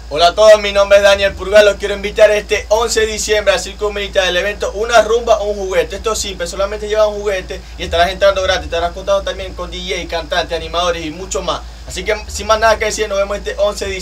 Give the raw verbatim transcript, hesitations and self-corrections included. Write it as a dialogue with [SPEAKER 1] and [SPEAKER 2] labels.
[SPEAKER 1] Hola a todos, mi nombre es Daniel Purgal, los quiero invitar este once de diciembre al Circo Militar del evento Una Rumba o un Juguete. Esto es simple, solamente lleva un juguete y estarás entrando gratis, estarás contando también con D J, cantantes, animadores y mucho más. Así que sin más nada que decir, nos vemos este once de diciembre.